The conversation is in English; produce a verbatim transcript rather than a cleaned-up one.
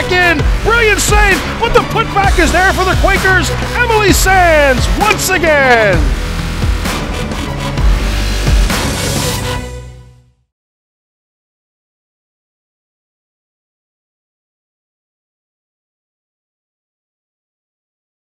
back in. Brilliant save, but the putback is there for the Quakers. Emily Sands once again.